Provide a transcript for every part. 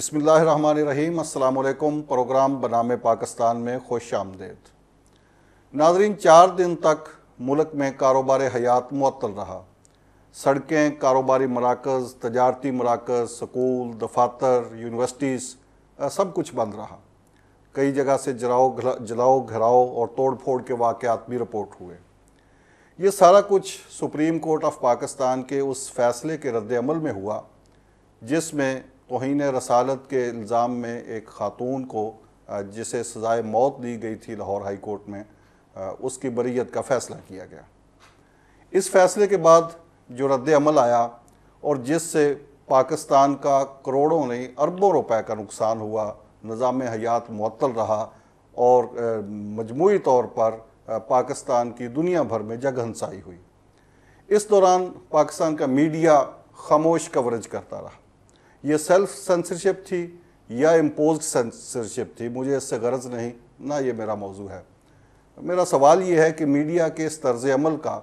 بسم اللہ الرحمن الرحیم۔ السلام علیکم۔ پروگرام بنام پاکستان میں خوش آمدید۔ ناظرین، 4 دن تک ملک میں کاروبار حیات معطل رہا۔ سڑکیں، کاروباری مراکز، تجارتی مراکز، سکول، دفاتر، یونیورسٹیز سب کچھ بند رہا۔ کئی جگہ سے جلاؤ گھراؤ اور توڑ پھوڑ کے واقعات بھی رپورٹ ہوئے۔ یہ سارا کچھ سپریم کورٹ آف پاکستان کے اس فیصلے کے رد عمل میں ہوا جس میں توہین رسالت کے الزام میں ایک خاتون کو جسے سزائے موت دی گئی تھی لاہور ہائی کورٹ میں، اس کی بریت کا فیصلہ کیا گیا۔ اس فیصلے کے بعد جو رد عمل آیا اور جس سے پاکستان کا کروڑوں نہیں اربوں روپے کا نقصان ہوا، نظام حیات معطل رہا اور مجموعی طور پر پاکستان کی دنیا بھر میں جگ ہنسائی ہوئی۔ اس دوران پاکستان کا میڈیا خاموش کوریج کرتا رہا۔ یہ سیلف سینسرشپ تھی یا امپوزڈ سینسرشپ تھی، مجھے اس سے غرض نہیں، نہ یہ میرا موضوع ہے۔ میرا سوال یہ ہے کہ میڈیا کے اس طرز عمل کا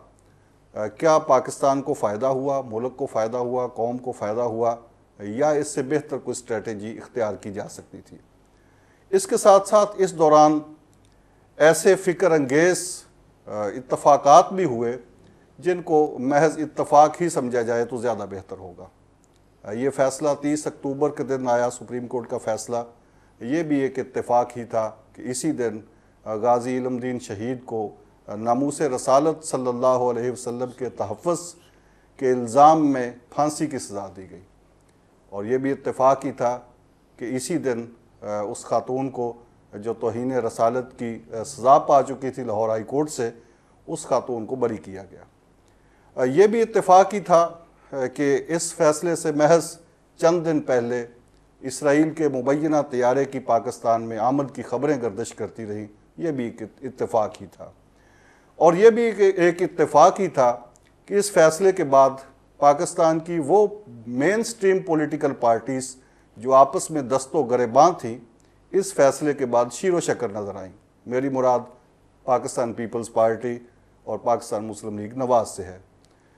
کیا پاکستان کو فائدہ ہوا، ملک کو فائدہ ہوا، قوم کو فائدہ ہوا، یا اس سے بہتر کوئی اسٹریٹجی اختیار کی جا سکتی تھی؟ اس کے ساتھ ساتھ اس دوران ایسے فکر انگیز اتفاقات بھی ہوئے جن کو محض اتفاق ہی سمجھا جائے تو زیادہ بہتر ہوگا۔ یہ فیصلہ 30 اکتوبر کے دن آیا، سپریم کورٹ کا فیصلہ، یہ بھی ایک اتفاق ہی تھا کہ اسی دن غازی علم دین شہید کو ناموس رسالت صلی اللہ علیہ وسلم کے تحفظ کے الزام میں پھانسی کی سزا دی گئی، اور یہ بھی اتفاق ہی تھا کہ اسی دن اس خاتون کو جو توہین رسالت کی سزا پا چکی تھی لاہور ہائی کورٹ سے، اس خاتون کو بری کیا گیا۔ یہ بھی اتفاق ہی تھا کہ اس فیصلے سے محض چند دن پہلے اسرائیل کے مبینہ طیارے کی پاکستان میں آمد کی خبریں گردش کرتی رہیں، یہ بھی ایک اتفاق ہی تھا۔ اور یہ بھی ایک اتفاق ہی تھا کہ اس فیصلے کے بعد پاکستان کی وہ مین سٹریم پولیٹیکل پارٹیز جو آپس میں دست و گریباں تھیں، اس فیصلے کے بعد شیر و شکر نظر آئیں۔ میری مراد پاکستان پیپلز پارٹی اور پاکستان مسلم لیگ نواز سے ہے۔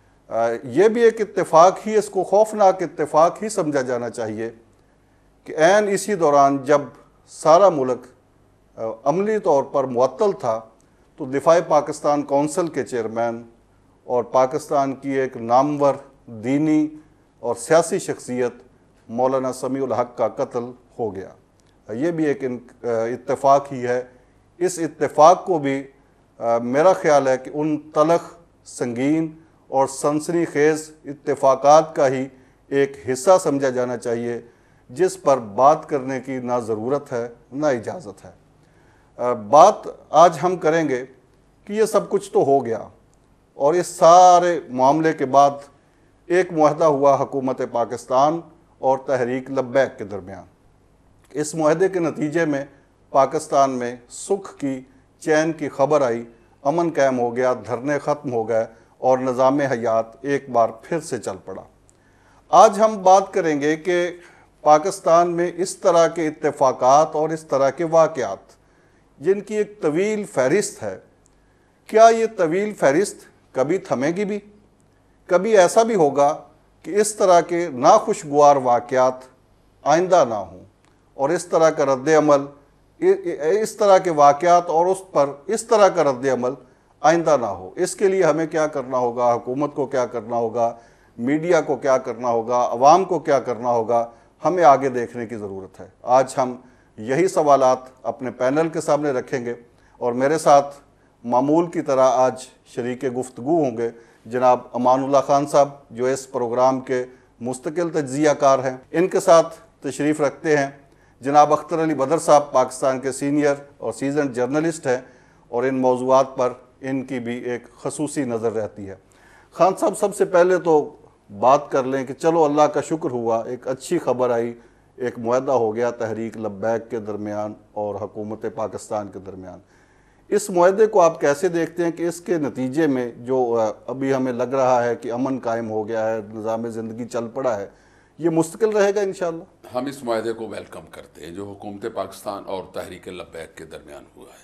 یہ بھی ایک اتفاق ہی، اس کو خوفناک اتفاق ہی سمجھا جانا چاہیے کہ عین اسی دوران جب سارا ملک عملی طور پر معطل تھا تو دفاع پاکستان کونسل کے چیئرمین اور پاکستان کی ایک نامور دینی اور سیاسی شخصیت مولانا سمیع الحق کا قتل ہو گیا۔ یہ بھی ایک اتفاق ہی ہے۔ اس اتفاق کو بھی میرا خیال ہے کہ ان تلخ، سنگین اور سنسنی خیز اتفاقات کا ہی ایک حصہ سمجھا جانا چاہیے جس پر بات کرنے کی نہ ضرورت ہے نہ اجازت ہے۔ بات آج ہم کریں گے کہ یہ سب کچھ تو ہو گیا، اور اس سارے معاملے کے بعد ایک معاہدہ ہوا حکومت پاکستان اور تحریک لبیک کے درمیان۔ اس معاہدے کے نتیجے میں پاکستان میں سکھ کی، چین کی خبر آئی، امن قائم ہو گیا، دھرنے ختم ہو گئے اور نظام حیات ایک بار پھر سے چل پڑا۔ آج ہم بات کریں گے کہ پاکستان میں اس طرح کے اتفاقات اور اس طرح کے واقعات جن کی ایک طویل فہرست ہے، کیا یہ طویل فہرست کبھی تھمے گی بھی؟ کبھی ایسا بھی ہوگا کہ اس طرح کے ناخوشگوار واقعات آئندہ نہ ہوں، اور اس طرح کا رد عمل، اس طرح کے واقعات اور اس پر اس طرح کا رد عمل آئندہ نہ ہو۔ اس کے لیے ہمیں کیا کرنا ہوگا، حکومت کو کیا کرنا ہوگا، میڈیا کو کیا کرنا ہوگا، عوام کو کیا کرنا ہوگا، ہمیں آگے دیکھنے کی ضرورت ہے۔ آج ہم یہی سوالات اپنے پینل کے سامنے رکھیں گے، اور میرے ساتھ معمول کی طرح آج شریک گفتگو ہوں گے جناب امان اللہ خان صاحب، جو اس پروگرام کے مستقل تجزیہ کار ہیں۔ ان کے ساتھ تشریف رکھتے ہیں جناب اختر علی بدر صاحب، پاکستان کے سینئر اور سیزنڈ جرنلسٹ ہیں، اور ان موضوعات پر ان کی بھی ایک خصوصی نظر رہتی ہے۔ خان صاحب، سب سے پہلے تو بات کر لیں کہ چلو اللہ کا شکر ہوا، ایک اچھی خبر آئی، ایک معاہدہ ہو گیا تحریک لبیک کے درمیان اور حکومت پاکستان کے درمیان۔ اس معاہدے کو آپ کیسے دیکھتے ہیں کہ اس کے نتیجے میں جو ابھی ہمیں لگ رہا ہے کہ امن قائم ہو گیا ہے، نظام زندگی چل پڑا ہے، یہ مستقل رہے گا انشاءاللہ؟ ہم اس معاہدے کو ویلکم کرتے ہیں جو حکومت پاکستان اور تحریک لبیک کے درمیان ہوا ہے،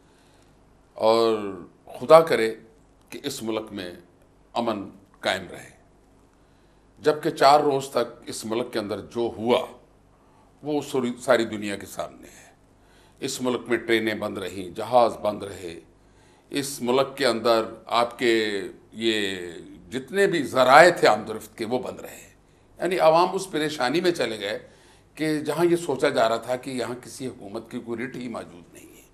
اور خدا کرے کہ اس ملک میں امن قائم رہے۔ جبکہ 4 روز تک اس ملک کے اندر جو ہوا وہ ساری دنیا کے سامنے ہے۔ اس ملک میں ٹرینیں بند رہیں، جہاز بند رہے، اس ملک کے اندر آپ کے یہ جتنے بھی ذرائع تھے آمد و رفت کے وہ بند رہے، یعنی عوام اس پریشانی میں چلے گئے کہ جہاں یہ سوچا جا رہا تھا کہ یہاں کسی حکومت کی کوئی رٹ ہی موجود نہیں ہے۔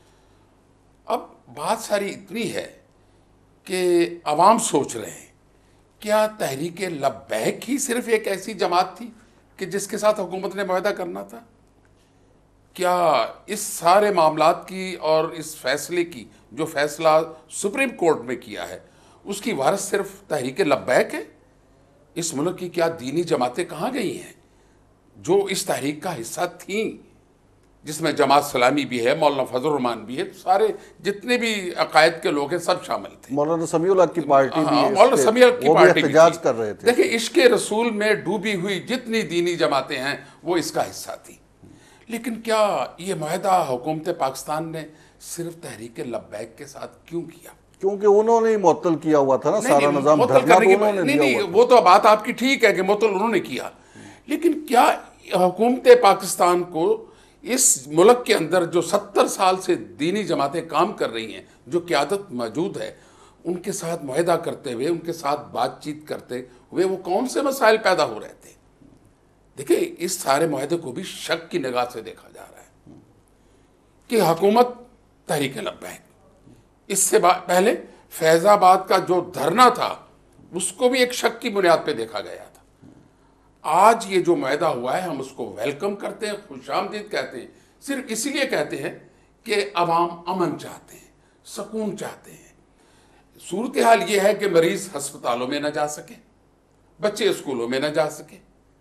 اب بات ساری اتنی ہے کہ عوام سوچ رہے ہیں کیا تحریک لبیک ہی صرف ایک ایسی جماعت تھی کہ جس کے ساتھ حکومت نے معاہدہ کرنا تھا؟ کیا اس سارے معاملات کی اور اس فیصلے کی جو فیصلہ سپریم کورٹ میں کیا ہے اس کی وارث صرف تحریک لبیک ہے؟ اس ملک کی کیا دینی جماعتیں کہاں گئی ہیں جو اس تحریک کا حصہ تھیں، جس میں جماعت اسلامی بھی ہے، مولانا فضل الرحمان بھی ہے، سارے جتنے بھی عقائد کے لوگ ہیں سب شامل تھے۔ مولانا سمیع الحق کی پارٹی بھی، مولانا سمیع الحق کی پارٹی بھی احتجاج کر رہے تھے۔ دیکھیں عشق رسول میں ڈوبی ہوئی جتنی دینی جماعتیں ہیں وہ اس کا حصہ تھی، لیکن کیا یہ معاہدہ حکومت پاکستان نے صرف تحریک لبیک کے ساتھ کیوں کیا؟ کیونکہ انہوں نے معطل کیا ہوا تھا نا سارا نظام، دھرنا تو انہوں نے دیا ہوا تھا۔ وہ تو بات آپ کی ٹھیک ہے کہ معطل انہوں نے کیا، لیکن کیا حکومت پاکستان کو اس ملک کے اندر جو 70 سال سے دینی جماعتیں کام کر رہی ہیں، جو قیادت موجود ہے، ان کے ساتھ معاہدہ کرتے ہوئے، ان کے ساتھ بات چیت کرتے ہوئے وہ کون سے مسائل پیدا ہو رہے تھے؟ دیکھیں اس سارے معاہدے کو بھی شک کی نگاہ سے دیکھا جا رہا ہے کہ حکومت تحریک لبیک، اس سے پہلے فیض آباد کا جو دھرنا تھا اس کو بھی ایک شک کی بنیاد پہ دیکھا گیا تھا۔ آج یہ جو معاہدہ ہوا ہے ہم اس کو ویلکم کرتے ہیں، خوش آمدید کہتے ہیں، صرف اسی لیے کہتے ہیں کہ عوام امن چاہتے ہیں، سکون چاہتے ہیں۔ صورتحال یہ ہے کہ مریض ہسپتالوں میں نہ جا سکے، بچے اسکولوں میں نہ جا سکے،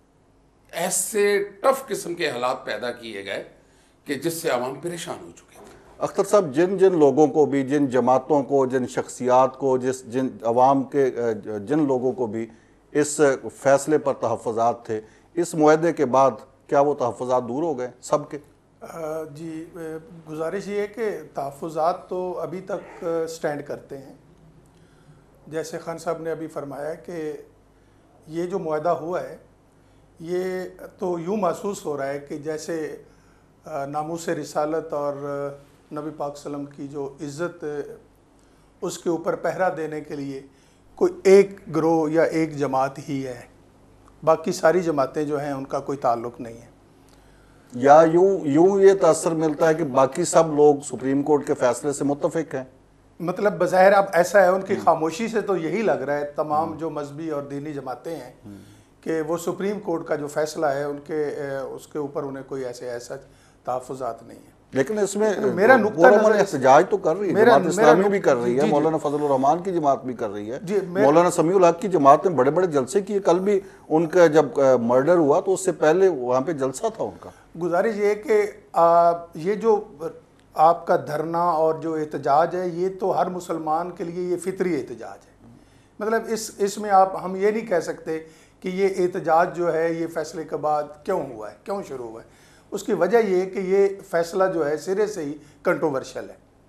ایسے ٹف قسم کے حالات پیدا کیے گئے کہ جس سے عوام پریشان ہو چکے تھے۔ اختر صاحب، جن لوگوں کو بھی، جن جماعتوں کو، جن شخصیات کو، جن عوام کے جن لوگوں کو بھی اس فیصلے پر تحفظات تھے، اس معاہدے کے بعد کیا وہ تحفظات دور ہو گئے سب کے؟ جی، گزارش یہ ہے کہ تحفظات تو ابھی تک سٹینڈ کرتے ہیں۔ جیسے خان صاحب نے ابھی فرمایا کہ یہ جو معاہدہ ہوا ہے یہ تو یوں محسوس ہو رہا ہے کہ جیسے ناموس رسالت اور نبی پاک صلی اللہ علیہ وسلم کی جو عزت اس کے اوپر پہرا دینے کے لیے کوئی ایک گروہ یا ایک جماعت ہی ہے، باقی ساری جماعتیں جو ہیں ان کا کوئی تعلق نہیں ہے۔ یا یوں یہ تاثر ملتا ہے کہ باقی سب لوگ سپریم کورٹ کے فیصلے سے متفق ہیں؟ مطلب بظاہر اب ایسا ہے، ان کی خاموشی سے تو یہی لگ رہا ہے تمام جو مذہبی اور دینی جماعتیں ہیں کہ وہ سپریم کورٹ کا جو فیصلہ ہے اس کے اوپر انہیں کوئی ایسا تحفظات نہیں ہے۔ لیکن اس میں میرا نقطہ علماء احتجاج تو کر رہی ہے، جماعت اسلامی بھی کر رہی ہے، مولانا فضل الرحمان کی جماعت بھی کر رہی ہے، مولانا سمیع الحق کی جماعت نے بڑے بڑے جلسے کیے۔ کل بھی ان کا جب مرڈر ہوا تو اس سے پہلے وہاں پہ جلسہ تھا ان کا۔ گزارش یہ ہے کہ یہ جو آپ کا دھرنا اور جو احتجاج ہے یہ تو ہر مسلمان کے لیے یہ فطری احتجاج ہے۔ مطلب اس میں ہم یہ نہیں کہہ سکتے کہ یہ احتجاج جو ہے یہ فیصلے کے بعد کیوں ہوا ہے، کیوں شروع ہوا ہے۔ اس کی وجہ یہ ہے کہ یہ فیصلہ جو ہے سرے سے ہی کنٹروورشل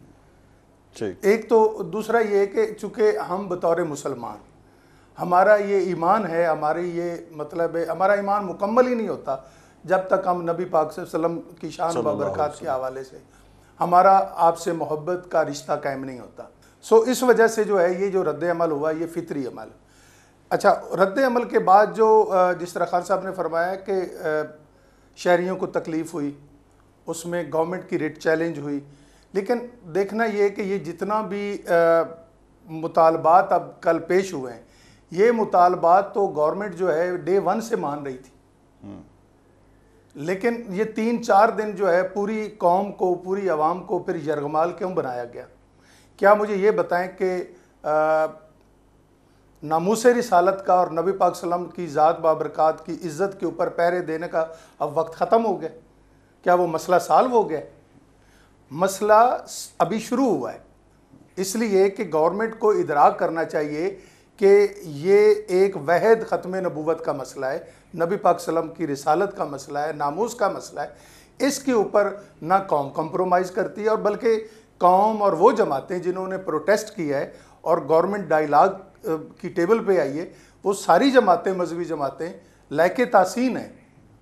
ہے۔ ایک تو دوسرا یہ ہے کہ چونکہ ہم بطور مسلمان ہمارا یہ ایمان ہے، ہماری یہ مطلب ہے ہمارا ایمان مکمل ہی نہیں ہوتا جب تک ہم نبی پاک صلی اللہ علیہ وسلم کی شان و برکات کے حوالے سے ہمارا آپ سے محبت کا رشتہ قائم نہیں ہوتا۔ اس وجہ سے جو ہے یہ جو رد عمل ہوا یہ فطری عمل۔ اچھا، رد عمل کے بعد جو جس طرح خان صاحب نے فرمایا کہ شہریوں کو تکلیف ہوئی، اس میں گورنمنٹ کی ریٹ چیلنج ہوئی، لیکن دیکھنا یہ ہے کہ یہ جتنا بھی مطالبات اب کل پیش ہوئے ہیں یہ مطالبات تو گورنمنٹ جو ہے ڈے 1 سے مان رہی تھی، لیکن یہ 3-4 دن جو ہے پوری قوم کو، پوری عوام کو پھر یرغمال کیوں بنایا گیا؟ کیا مجھے یہ بتائیں کہ ناموس رسالت کا اور نبی پاک صلی اللہ علیہ وسلم کی ذات بابرکات کی عزت کے اوپر پہرے دینے کا اب وقت ختم ہو گیا؟ کیا وہ مسئلہ سالو ہو گیا؟ مسئلہ ابھی شروع ہوا ہے، اس لیے کہ گورنمنٹ کو ادراک کرنا چاہیے کہ یہ ایک واحد ختم نبوت کا مسئلہ ہے، نبی پاک صلی اللہ علیہ وسلم کی رسالت کا مسئلہ ہے، ناموس کا مسئلہ ہے۔ اس کے اوپر نہ قوم کمپرومائز کرتی ہے، اور بلکہ قوم اور وہ جماعتیں جنہوں نے پروٹیسٹ کیا ہے اور گورنمنٹ ڈائیلاگ کی ٹیبل پہ آئی ہے، وہ ساری جماعتیں، مذہبی جماعتیں لائق تحسین ہیں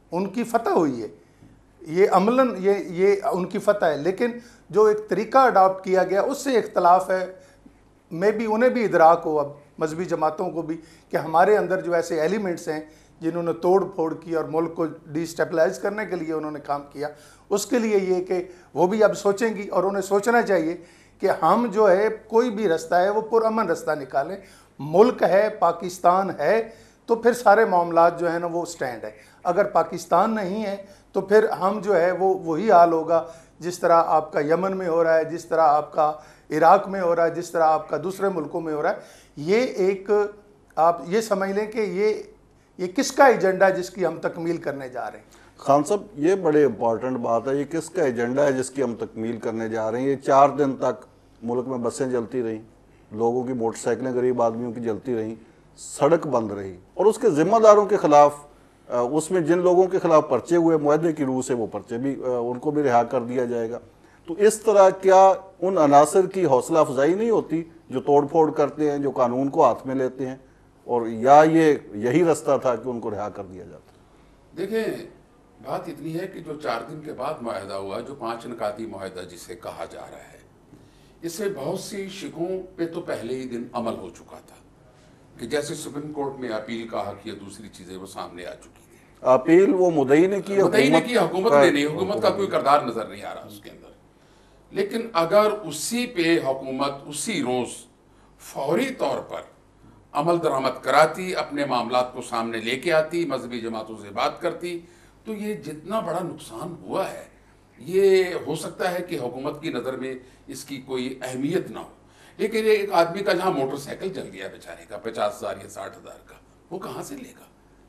ان کی فتح ہوئی ہے، یہ عملاً یہ ان کی فتح ہے، لیکن جو ایک طریقہ اڈاپٹ کیا گیا اس سے اختلاف ہے. میں بھی انہیں بھی ادراک ہو اب مذہبی جماعتوں کو بھی کہ ہمارے اندر جو ایسے ایلیمنٹس ہیں جنہوں نے توڑ پھوڑ کی اور ملک کو ڈی اسٹیبلائز کرنے کے لیے انہوں نے کام کیا، اس کے لیے یہ کہ وہ بھی اب سوچیں گی اور انہیں سوچنا چاہیے کہ ہم جو ہے کوئی بھی رستہ ہے وہ پرامن رستہ نکالیں. ملک ہے، پاکستان ہے، تو پھر سارے معاملات جو ہیں نا وہ سٹینڈ ہے. اگر پاکستان نہیں ہے تو پھر ہم جو ہے وہ وہی حال ہوگا جس طرح آپ کا یمن میں ہو رہا ہے، جس طرح آپ کا عراق میں ہو رہا ہے، جس طرح آپ کا دوسرے ملکوں میں ہو رہا ہے. یہ ایک آپ یہ سمجھ لیں کہ یہ کس کا ایجنڈا ہے جس کی ہم تکمیل کرنے جا رہے ہیں. خان صاحب یہ بڑے امپورٹنٹ بات ہے، یہ کس کا ایجنڈا ہے جس کی ہم تکمیل کرنے جا رہے ہیں. یہ 4 دن تک ملک میں بسیں جلتی رہیں، لوگوں کی موٹر سائیکلیں غریب آدمیوں کی جلتی رہیں، سڑک بند رہی، اور اس کے ذمہ داروں کے خلاف اس میں جن لوگوں کے خلاف پرچے ہوئے معاہدے کی روح سے وہ پرچے بھی ان کو بھی رہا کر دیا جائے گا. تو اس طرح کیا ان عناصر کی حوصلہ افزائی نہیں ہوتی جو توڑ پھوڑ کرتے ہیں، جو قانون کو ہاتھ میں لیتے ہیں، اور یا یہی رستہ تھا کہ ان کو رہا کر دیا جاتا؟ دیکھیں بات اتنی ہے کہ جو 4 دن کے بعد معاہدہ ہوا، جو 5 نکاتی معاہدہ جسے کہا جا رہا ہے، اس سے بہت سی شکوں پہ تو پہلے ہی دن عمل ہو چکا تھا کہ جیسے سپریم کورٹ میں اپیل کا حق یا دوسری چیزیں وہ سامنے آ چکی تھی. اپیل وہ مدعی نے کی، حکومت نے نہیں، حکومت کا کوئی کردار نظر نہیں آ رہا اس کے اندر. لیکن اگر اسی پہ حکومت اسی روز فوری طور پر عمل درآمد کراتی، اپنے معاملات کو سامنے لے کے آتی، مذہبی جماعتوں سے بات کرتی، تو یہ جتنا بڑا نقصان ہوا ہے یہ ہو سکتا ہے کہ حکومت کی نظر میں اس کی کوئی اہمیت نہ ہو. لیکن ایک آدمی کا جہاں موٹر سائیکل چل گیا بیچارے کا 50,000 یا 60,000 کا، وہ کہاں سے لے گا؟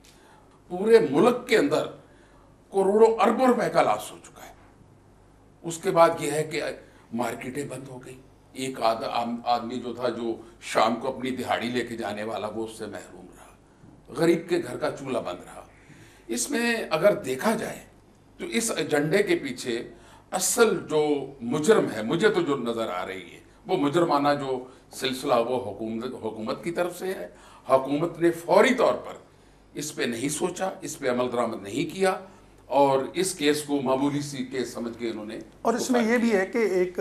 پورے ملک کے اندر کروڑوں اربوں روپے کا لاس ہو چکا ہے. اس کے بعد یہ ہے کہ مارکیٹیں بند ہو گئی. ایک آدمی جو تھا جو شام کو اپنی دہاڑی لے کے جانے والا وہ اس سے محروم رہا. غریب کے گھر کا چولہا بند رہا. اس میں اگر دیکھا جائے تو اس ایجنڈے کے پیچھے اصل جو مجرم ہے، مجھے تو جو نظر آ رہی ہے، وہ مجرمانہ جو سلسلہ وہ حکومت کی طرف سے ہے. حکومت نے فوری طور پر اس پہ نہیں سوچا، اس پہ عمل درآمد نہیں کیا، اور اس کیس کو معمولی سی کیس سمجھ کے انہوں نے. اور اس میں یہ بھی ہے کہ ایک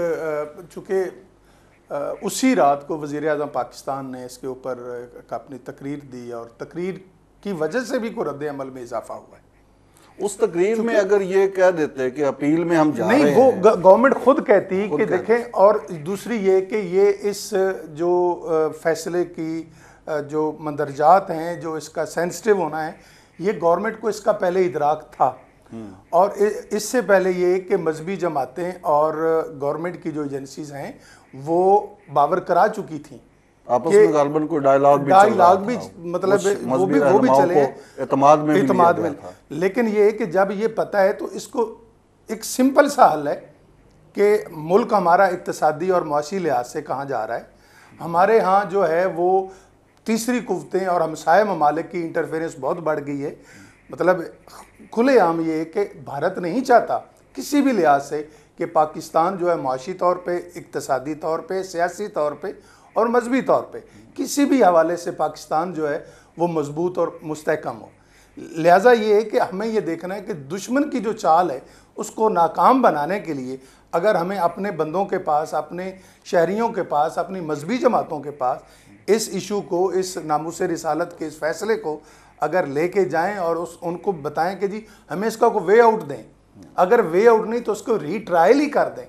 چونکہ اسی رات کو وزیر اعظم پاکستان نے اس کے اوپر اپنی تقریر دی، اور تقریر کی وجہ سے بھی کوئی رد عمل میں اضافہ ہوا ہے. اس تقریر میں اگر یہ کہہ دیتے کہ اپیل میں ہم جا رہے ہیں، نہیں، وہ گورنمنٹ خود کہتی کہ دیکھیں. اور دوسری یہ کہ یہ اس جو فیصلے کی جو مندرجات ہیں، جو اس کا سینسٹیو ہونا ہے، یہ گورنمنٹ کو اس کا پہلے ادراک تھا. اور اس سے پہلے یہ کہ مذہبی جماعتیں اور گورنمنٹ کی جو ایجنسیز ہیں وہ باور کرا چکی تھیں، آپس میں غالباً کوئی ڈائیلاگ بھی مطلب وہ بھی چلے اعتماد میں. لیکن یہ ہے کہ جب یہ پتہ ہے تو اس کو ایک سمپل سا حل ہے کہ ملک ہمارا اقتصادی اور معاشی لحاظ سے کہاں جا رہا ہے. ہمارے ہاں جو ہے وہ تیسری قوتیں اور ہمسائے ممالک کی انٹرفیرنس بہت بڑھ گئی ہے. مطلب کھلے عام یہ ہے کہ بھارت نہیں چاہتا کسی بھی لحاظ سے کہ پاکستان جو ہے معاشی طور پہ، اقتصادی طور پہ، سیاسی طور پہ اور مذہبی طور پہ کسی بھی حوالے سے پاکستان جو ہے وہ مضبوط اور مستحکم ہو. لہٰذا یہ ہے کہ ہمیں یہ دیکھنا ہے کہ دشمن کی جو چال ہے اس کو ناکام بنانے کے لیے اگر ہمیں اپنے بندوں کے پاس، اپنے شہریوں کے پاس، اپنی مذہبی جماعتوں کے پاس اس ایشو کو، اس ناموس رسالت کے اس فیصلے کو اگر لے کے جائیں اور ان کو بتائیں کہ جی ہمیں اس کا کوئی وے آؤٹ دیں. اگر وے آؤٹ نہیں تو اس کو ری ٹرائل ہی کر دیں.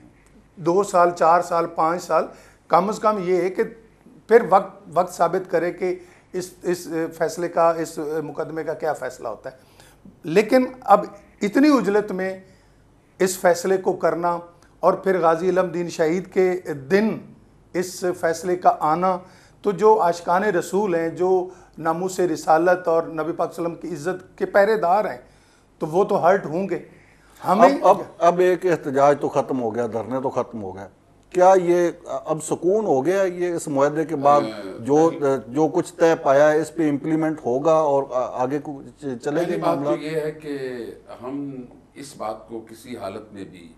2 سال، 4 سال، 5 سال، کم از کم یہ ہے کہ پھر وقت ثابت کرے کہ اس فیصلے کا، اس مقدمے کا کیا فیصلہ ہوتا ہے. لیکن اب اتنی عجلت میں اس فیصلے کو کرنا اور پھر غازی علم دین شہید کے دن اس فیصلے کا آنا، تو جو عاشقان رسول ہیں، جو ناموس رسالت اور نبی پاک صلی اللہ علیہ وسلم کی عزت کے پہرے دار ہیں، تو وہ تو ہرٹ ہوں گے. ہمیں اب ایک احتجاج تو ختم ہو گیا، دھرنے تو ختم ہو گئے، کیا یہ اب سکون ہو گیا؟ یہ اس معاہدے کے بعد جو کچھ طے پایا ہے اس پہ امپلیمنٹ ہوگا اور آگے چلے گی معاملات؟ یہ ہے کہ ہم اس بات کو کسی حالت میں بھی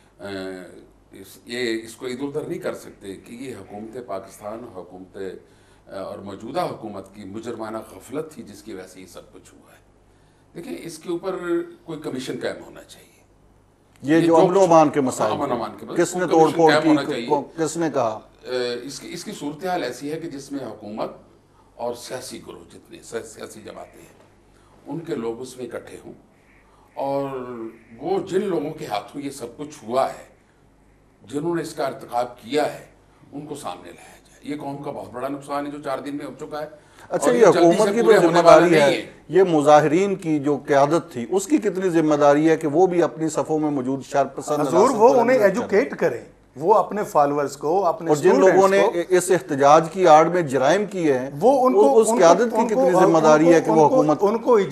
اس کو ادھر ادھر نہیں کر سکتے کہ یہ حکومت پاکستان، اور موجودہ حکومت کی مجرمانہ غفلت تھی جس کی وجہ سے یہ سب کچھ ہوا ہے. دیکھیں اس کے اوپر کوئی کمیشن قائم ہونا چاہیے. یہ جو امن و امان کے مسائل امن و امان کے کس نے توڑ پھوڑ کی, کس نے کہا؟ اس کی صورتحال ایسی ہے کہ جس میں حکومت اور سیاسی گروہ جتنے سیاسی جماعتیں ہیں ان کے لوگ اس میں اکٹھے ہوں اور وہ جن لوگوں کے ہاتھوں یہ سب کچھ ہوا ہے, جنہوں نے اس کا ارتکاب کیا ہے, ان کو سامنے لایا جائے. یہ قوم کا بہت بڑا نقصان ہے جو 4 دن میں ہو چکا ہے. اچھا, یہ حکومت کی تو ذمہ داری ہے, یہ مظاہرین کی جو قیادت تھی اس کی کتنی ذمہ داری ہے کہ وہ بھی اپنی صفوں میں موجود شر پسند حضور وہ انہیں ایجوکیٹ کریں, وہ اپنے فالورز کو, اپنے اور جن لوگوں نے اس احتجاج کی آڑ میں جرائم کیے ہیں وہ اس قیادت کی کتنی ذمہ داری ہے کہ وہ حکومت ان کو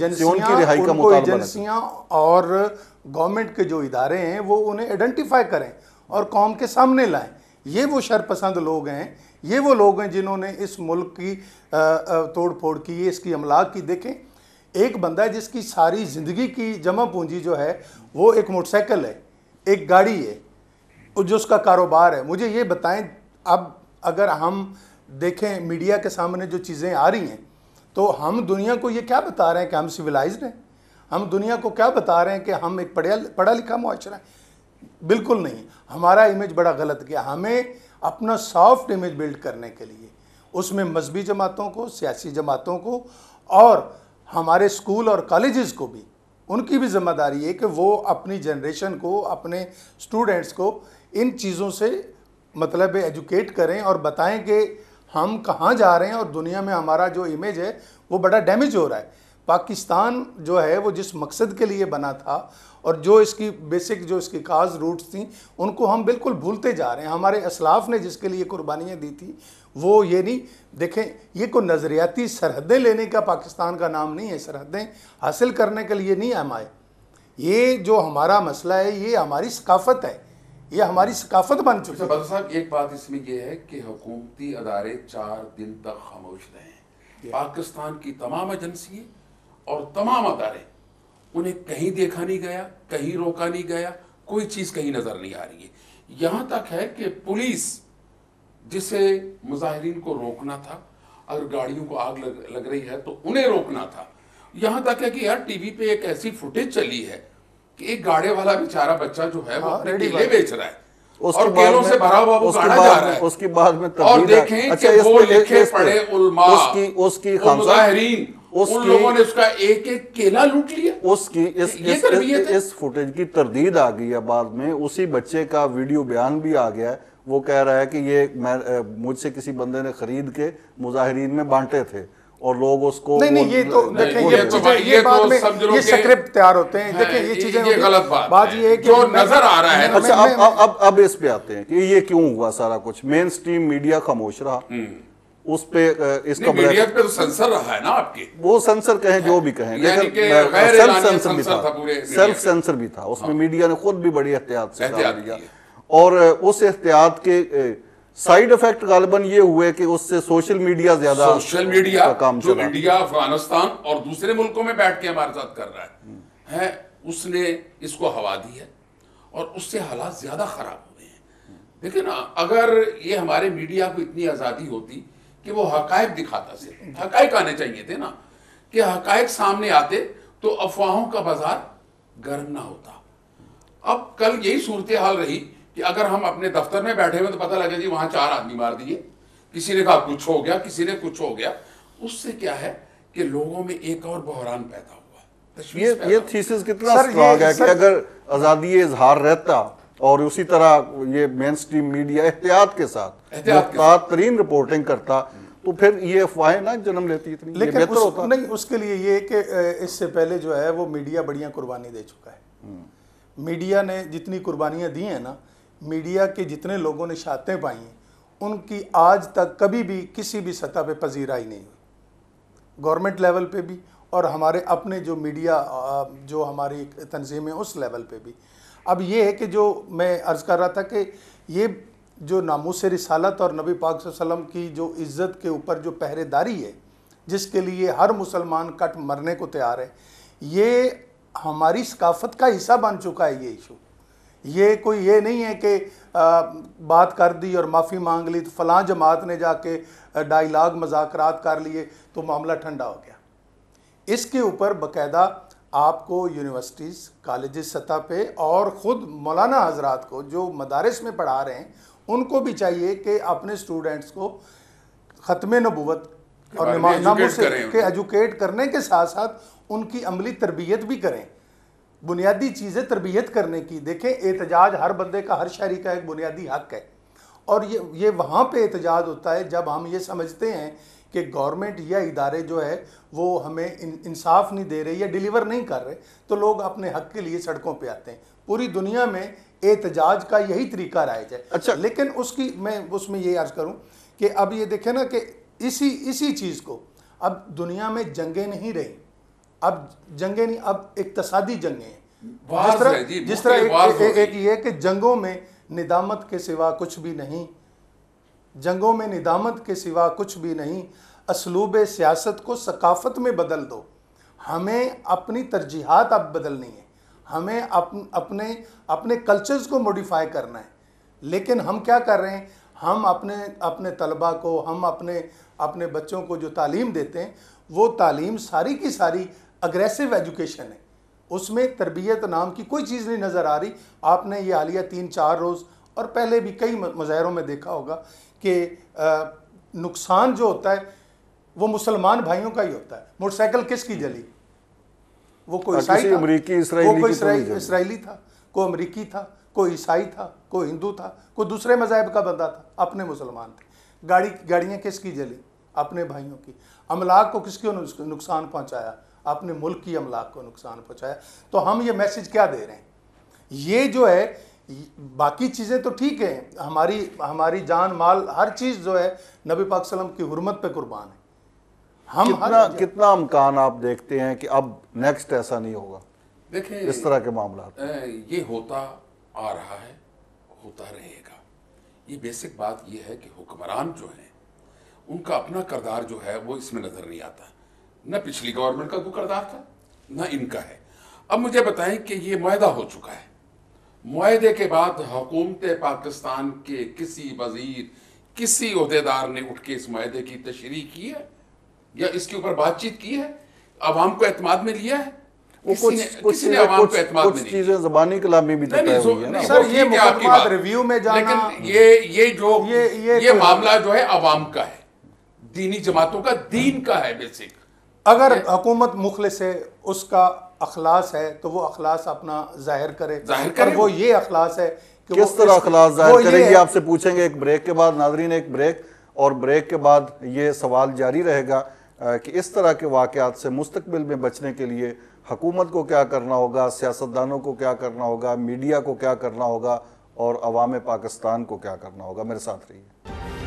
ایجنسیاں اور گورنمنٹ کے جو ادارے ہیں وہ انہیں آئیڈینٹیفائی کریں اور قوم کے سامنے لائیں. یہ وہ شرپسند لوگ ہیں, یہ وہ لوگ ہیں جنہوں نے اس ملک کی توڑ پھوڑ کی, اس کی املاک کی. دیکھیں ایک بندہ ہے جس کی ساری زندگی کی جمع پونجی جو ہے وہ ایک موٹر سائیکل ہے, ایک گاڑی ہے, جو اس کا کاروبار ہے. مجھے یہ بتائیں, اب اگر ہم دیکھیں میڈیا کے سامنے جو چیزیں آ رہی ہیں تو ہم دنیا کو یہ کیا بتا رہے ہیں کہ ہم سویلائزڈ ہیں؟ ہم دنیا کو کیا بتا رہے ہیں کہ ہم ایک پڑھا لکھا معاشرہ ہے؟ بالکل نہیں. ہمارا امیج بڑا غلط کیا. ہمیں اپنا سافٹ امیج بلڈ کرنے کے لیے اس میں مذہبی جماعتوں کو, سیاسی جماعتوں کو اور ہمارے اسکول اور کالجز کو بھی, ان کی بھی ذمہ داری ہے کہ وہ اپنی جنریشن کو, اپنے اسٹوڈنٹس کو ان چیزوں سے مطلب ایجوکیٹ کریں اور بتائیں کہ ہم کہاں جا رہے ہیں اور دنیا میں ہمارا جو امیج ہے وہ بڑا ڈیمیج ہو رہا ہے. پاکستان جو ہے وہ جس مقصد کے لیے بنا تھا اور جو اس کی بیسک جو اس کی کاز روٹس تھیں ان کو ہم بالکل بھولتے جا رہے ہیں. ہمارے اسلاف نے جس کے لیے قربانیاں دی تھی وہ یہ نہیں. دیکھیں یہ کوئی نظریاتی سرحدیں لینے کا پاکستان کا نام نہیں ہے, سرحدیں حاصل کرنے کے لیے نہیں ہم آئے. یہ جو ہمارا مسئلہ ہے یہ ہماری ثقافت ہے, یہ ہماری ثقافت بن چکی ہے. بدر صاحب ایک بات اس میں یہ ہے کہ حکومتی ادارے 4 دن تک خاموش رہے ہیں. پاکستان کی تمام ایجنسیاں اور تمام ادارے, انہیں کہیں دیکھا نہیں گیا, کہیں روکا نہیں گیا, کوئی چیز کہیں نظر نہیں آ رہی ہے. یہاں تک ہے کہ پولیس جسے مظاہرین کو روکنا تھا, اگر گاڑیوں کو آگ لگ رہی ہے تو انہیں روکنا تھا. یہاں تک ہے کہ یار ٹی وی پہ ایک ایسی فوٹیج چلی ہے کہ ایک گاڑے والا بیچارہ بچہ جو ہے وہ اپنے کیلے بیچ رہا ہے اور کیلوں سے بھرا ہوا وہ گاڑا جا رہا ہے. اس کی بعد میں اور دیکھیں کہ وہ لکھے پڑے علماء اور مظاہرین, ان لوگوں نے اس کا ایک ایک کیلا لوٹ لیا. اس فوٹیج کی تردید آ گئی ہے بعد میں, اسی بچے کا ویڈیو بیان بھی آ گیا ہے. وہ کہہ رہا ہے کہ یہ مجھ سے کسی بندے نے خرید کے مظاہرین میں بانٹے تھے اور لوگ اس کو نہیں یہ تو دیکھیں یہ بات میں یہ سکرپٹ تیار ہوتے ہیں. دیکھیں یہ چیزیں یہ غلط بات یہ ہے کہ جو نظر آ رہا ہے. اچھا اب اس پہ آتے ہیں کہ یہ کیوں ہوا سارا کچھ. مین سٹریم میڈیا خاموش رہا, اس پہ اس کا میڈیا پہ تو سنسر رہا ہے نا آپ کے, وہ سنسر کہیں جو بھی کہیں, لیکن سیلف سنسر بھی تھا اس میں. میڈیا نے خود بھی بڑی احتیاط سے کام کیا اور اس احتیاط کے سائیڈ افیکٹ غالباً یہ ہوئے کہ اس سے سوشل میڈیا زیادہ کام جو انڈیا, افغانستان اور دوسرے ملکوں میں بیٹھ کے ہمارے ساتھ کر رہا ہے, اس نے اس کو ہوا دی ہے اور اس سے حالات زیادہ خراب ہوئے ہیں. دیکھیں نا, اگر یہ ہمارے میڈیا کو اتنی آزادی ہوتی کہ وہ حقائق دکھاتا, صرف حقائق آنے چاہیے تھے نا, کہ حقائق سامنے آتے تو افواہوں کا بازار گرم نہ ہوتا. اب کل یہی صورتحال رہی کہ اگر ہم اپنے دفتر میں بیٹھے ہوئے تو پتہ لگے جی وہاں 4 آدمی مار دیے, کسی نے کہا کچھ ہو گیا, کسی نے کچھ ہو گیا. اس سے کیا ہے کہ لوگوں میں ایک اور بحران پیدا ہوا. یہ تھیسس کتنا سٹرانگ ہے کہ اگر آزادی اظہار رہتا اور اسی طرح یہ مین سٹریم میڈیا احتیاط کے ساتھ محتاط ترین رپورٹنگ کرتا تو پھر یہ افواہیں نہ جنم لیتی اتنی. لیکن نہیں, اس کے لیے یہ کہ اس سے پہلے جو ہے وہ میڈیا بڑیاں قربانی دے چکا ہے. میڈیا نے جتنی قربانیاں دی ہیں نا, میڈیا کے جتنے لوگوں نے شہادتیں پائی ہیں, ان کی آج تک کبھی بھی کسی بھی سطح پہ پذیرائی نہیں ہوئی, گورنمنٹ لیول پہ بھی اور ہمارے اپنے جو میڈیا جو ہماری تنظیمیں اس لیول پہ بھی. اب یہ ہے کہ جو میں عرض کر رہا تھا کہ یہ جو ناموس رسالت اور نبی پاک صلی اللہ علیہ وسلم کی جو عزت کے اوپر جو پہرے داری ہے, جس کے لیے ہر مسلمان کٹ مرنے کو تیار ہے, یہ ہماری ثقافت کا حصہ بن چکا ہے. یہ ایشو یہ کوئی یہ نہیں ہے کہ بات کر دی اور معافی مانگ لی تو فلاں جماعت نے جا کے ڈائیلاگ مذاکرات کر لیے تو معاملہ ٹھنڈا ہو گیا. اس کے اوپر باقاعدہ آپ کو یونیورسٹیز کالجز سطح پہ اور خود مولانا حضرات کو جو مدارس میں پڑھا رہے ہیں ان کو بھی چاہیے کہ اپنے اسٹوڈنٹس کو ختم نبوت اور ناموں سے ایجوکیٹ کرنے کے ساتھ ساتھ ان کی عملی تربیت بھی کریں، بنیادی چیزیں تربیت کرنے کی۔ دیکھیں احتجاج ہر بندے کا، ہر شہری کا ایک بنیادی حق ہے، اور یہ وہاں پہ احتجاج ہوتا ہے جب ہم یہ سمجھتے ہیں کہ گورنمنٹ یا ادارے جو ہے وہ ہمیں انصاف نہیں دے رہے یا ڈیلیور نہیں کر رہے، تو لوگ اپنے حق کے لیے سڑکوں پہ آتے ہیں۔ پوری دنیا میں احتجاج کا یہی طریقہ رائج ہے۔ اچھا، لیکن میں اس میں یہ عرض کروں کہ اب یہ دیکھیں نا کہ اسی چیز کو اب دنیا میں جنگیں نہیں رہی، اب جنگیں نہیں، اب اقتصادی جنگیں ہیں۔ جس طرح ایک یہ کہ جنگوں میں ندامت کے سوا کچھ بھی نہیں، جنگوں میں ندامت کے سوا کچھ بھی نہیں، اسلوب سیاست کو ثقافت میں بدل دو۔ ہمیں اپنی ترجیحات اب بدلنی ہے، ہمیں اپنے کلچرز کو موڈیفائی کرنا ہے۔ لیکن ہم کیا کر رہے ہیں؟ ہم اپنے طلبہ کو، ہم اپنے بچوں کو جو تعلیم دیتے ہیں وہ تعلیم ساری کی ساری اگریسو ایجوکیشن ہے، اس میں تربیت نام کی کوئی چیز نہیں نظر آ رہی۔ آپ نے یہ حالیہ 3-4 روز اور پہلے بھی کئی مظاہروں میں دیکھا ہوگا کہ نقصان جو ہوتا ہے وہ مسلمان بھائیوں کا ہی ہوتا ہے۔ موٹر سائیکل کس کی جلی؟ وہ کوئی عیسائی تھا، اسرائیلی تھا، کوئی امریکی تھا، کوئی عیسائی تھا، کوئی ہندو تھا، کوئی دوسرے مذاہب کا بندہ تھا، اپنے مسلمان تھے۔ گاڑیاں کس کی جلی؟ اپنے بھائیوں کی۔ املاک کو کس کو نقصان پہنچایا؟ اپنے ملک کی املاک کو نقصان پہنچایا۔ تو ہم یہ میسج کیا دے رہے ہیں؟ یہ جو ہے باقی چیزیں تو ٹھیک ہیں، ہماری جان مال ہر چیز جو ہے نبی پاک صلی اللہ علیہ وسلم کی حرمت پہ قربان ہے۔ کتنا امکان آپ دیکھتے ہیں کہ اب نیکسٹ ایسا نہیں ہوگا؟ دیکھیں اس طرح کے معاملات یہ ہوتا آ رہا ہے، ہوتا رہے گا۔ یہ بیسک بات یہ ہے کہ حکمران جو ہیں ان کا اپنا کردار جو ہے وہ اس میں نظر نہیں آتا، نہ پچھلی گورنمنٹ کا کوئی کردار تھا نہ ان کا ہے۔ اب مجھے بتائیں کہ یہ معاہدہ ہو چکا ہے، معاہدے کے بعد حکومت پاکستان کے کسی وزیر، کسی عہدیدار نے اٹھ کے اس معاہدے کی تشریح کی ہے یا اس کے اوپر بات چیت کی ہے؟ عوام کو اعتماد میں لیا ہے؟ کسی نے عوام کو اعتماد میں نہیں کچھ چیزیں زبانی کلامی بھی طے ہوئی ہے نا سر، یہ مقدمات ریویو میں جانا، لیکن یہ معاملہ جو ہے عوام کا ہے، دینی جماعتوں کا، دین کا ہے بیسک۔ اگر حکومت مخلص ہے، اس کا اخلاص ہے تو وہ اخلاص اپنا ظاہر کرے، اور وہ یہ اخلاص ہے کہ کس طرح اخلاص ظاہر کرے گی آپ سے پوچھیں گے ایک بریک کے بعد۔ ناظرین ایک بریک، اور بریک کے بعد یہ سوال جاری رہے گا کہ اس طرح کے واقعات سے مستقبل میں بچنے کے لیے حکومت کو کیا کرنا ہوگا، سیاستدانوں کو کیا کرنا ہوگا، میڈیا کو کیا کرنا ہوگا، اور عوام پاکستان کو کیا کرنا ہوگا۔ میرے ساتھ رہیے۔